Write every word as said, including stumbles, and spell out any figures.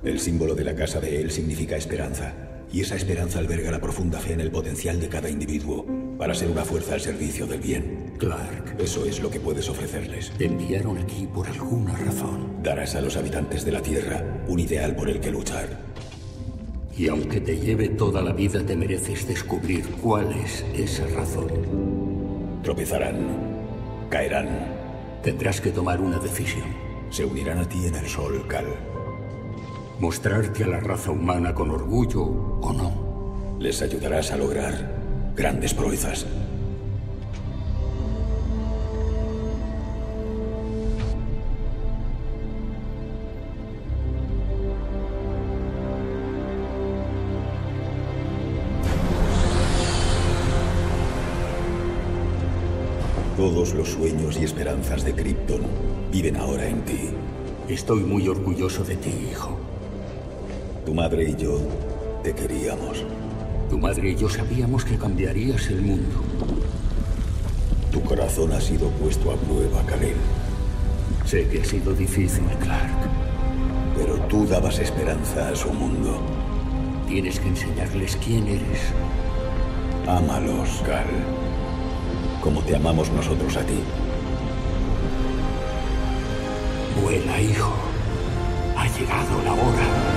El símbolo de la casa de él significa esperanza. Y esa esperanza alberga la profunda fe en el potencial de cada individuo para ser una fuerza al servicio del bien. Clark, eso es lo que puedes ofrecerles. Te enviaron aquí por alguna razón. Darás a los habitantes de la Tierra un ideal por el que luchar. Y aunque te lleve toda la vida, te mereces descubrir cuál es esa razón. Tropezarán. Caerán. Tendrás que tomar una decisión. Se unirán a ti en el sol, Cal. Mostrarte a la raza humana con orgullo o no. Les ayudarás a lograr grandes proezas. Todos los sueños y esperanzas de Krypton viven ahora en ti. Estoy muy orgulloso de ti, hijo. Tu madre y yo te queríamos. Tu madre y yo sabíamos que cambiarías el mundo. Tu corazón ha sido puesto a prueba, Kal-El. Sé que ha sido difícil, Clark. Pero tú dabas esperanza a su mundo. Tienes que enseñarles quién eres. Ámalos, Cal. Como te amamos nosotros a ti. Vuela, hijo. Ha llegado la hora.